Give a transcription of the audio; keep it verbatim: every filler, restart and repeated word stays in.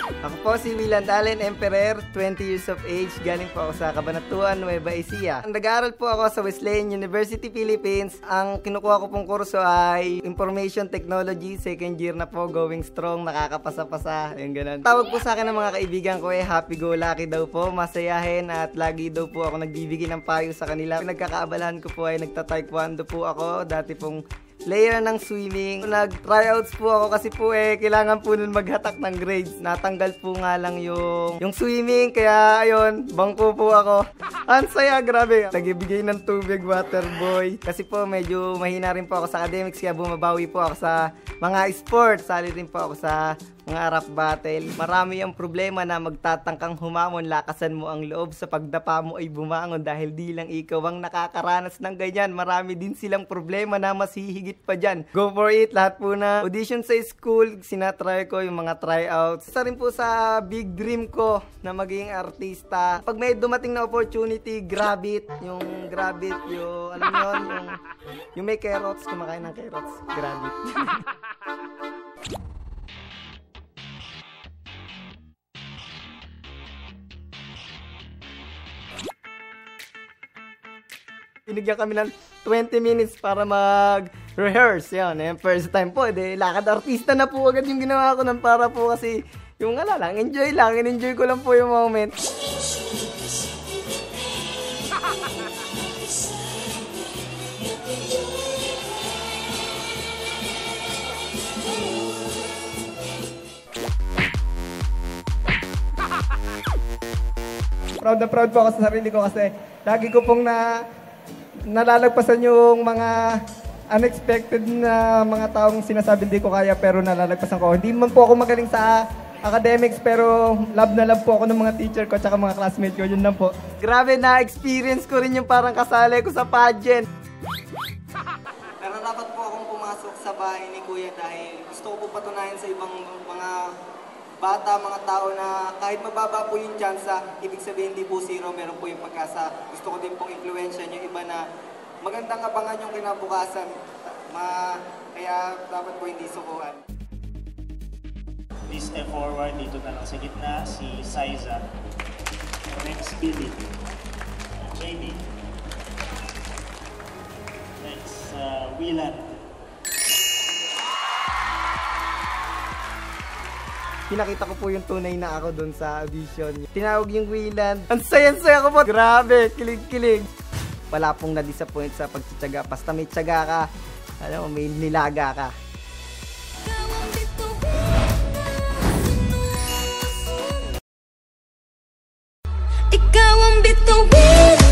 Ako po si Wieland Allen Emperer, twenty years of age, galing po ako sa Cabanatuan, Nueva Ecija. Nag-aaral po ako sa Wesleyan University, Philippines. Ang kinukuha ko pong kurso ay Information Technology, second year na po, going strong, nakakapasa-pasa, yung ganun. Tawag po sa akin ng mga kaibigan ko eh, happy-go-lucky daw po, masayahin at lagi daw po ako nagbibigay ng payo sa kanila. Nagkakaabalahan ko po ay nagta-taekwondo po ako, dati pong player ng swimming. Nag-tryouts po ako kasi po eh, kailangan po nun maghatak ng grades. Natanggal po nga lang yung, yung swimming, kaya ayun, bangko po ako. Ang saya, grabe. Nagbibigay ng tubig, water boy. Kasi po medyo mahina rin po ako sa academics, kaya bumabawi po ako sa mga sports. Sali rin po ako sa mga rap battle. Marami ang problema na magtatangkang humamon, lakasan mo ang loob, sa pagdapa mo ay bumangon dahil di lang ikaw ang nakakaranas ng ganyan. Marami din silang problema na mas hihigit pa dyan. Go for it, lahat po na audition sa school, sinatry ko yung mga tryouts. Isa rin po sa big dream ko na maging artista. Pag may dumating na opportunity, grab it. Yung grab it, yung alam mo yun, yung, yung may carrots, kumakain ng carrots, grab it. Binigyan kami ng twenty minutes para mag-rehearse. Yan, eh, first time po. Eh, lakad artista na po agad yung ginawa ko ng para po kasi yung ala lang, enjoy lang. In-enjoy ko lang po yung moment. Proud na proud po ako sa sarili ko kasi lagi ko pong na nalalagpasan yung mga unexpected na mga taong sinasabi hindi ko kaya pero nalalagpasan ko. Hindi man po ako magaling sa academics pero love na love po ako ng mga teacher ko at mga classmates ko. Yun lang po. Grabe, na-experience ko rin yung parang kasali ko sa pageant. Nararapat po akong pumasok sa bahay ni Kuya dahil gusto ko po patunayan sa ibang mga bata, mga tao na kahit mababa po yung tsansa, ibig sabihin hindi po zero, meron po yung pagkasa. Gusto ko din pong influensyan yung iba na magandang abangan yung kinabukasan. Ma, kaya dapat po hindi sukuhan. Please step forward, dito na lang sa gitna, si Saiza. Next, Billy. J D. Next, uh, Wieland. Pinakita ko po yung tunay na ako doon sa audition. Tinawag yung Wieland. Ang saya-saya ko po. Grabe, kilig-kilig. Wala pong na-disappoint sa pagtsatsaga. Basta may tsaga ka, alam mo, may nilaga ka. Ikaw ang bituin.